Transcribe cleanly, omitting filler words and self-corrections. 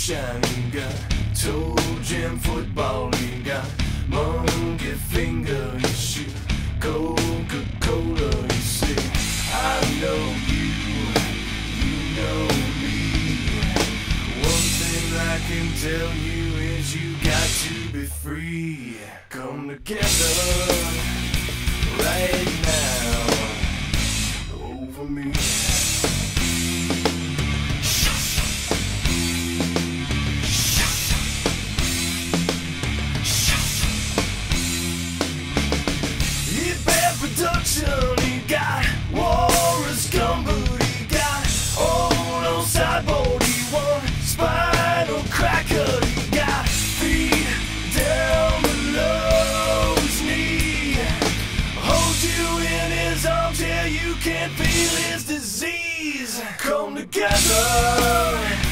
moonshine, he got toe jam football, he got monkey finger, he shoot Coca-Cola, you say, I know you, you know me. One thing I can tell you is you got to be free. Come together right now over me. Production, he got Warren's gumboot, he got old on sideboard, he won spinal cracker, he got feet down below his knee, holds you in his arms till you can't feel his disease. Come together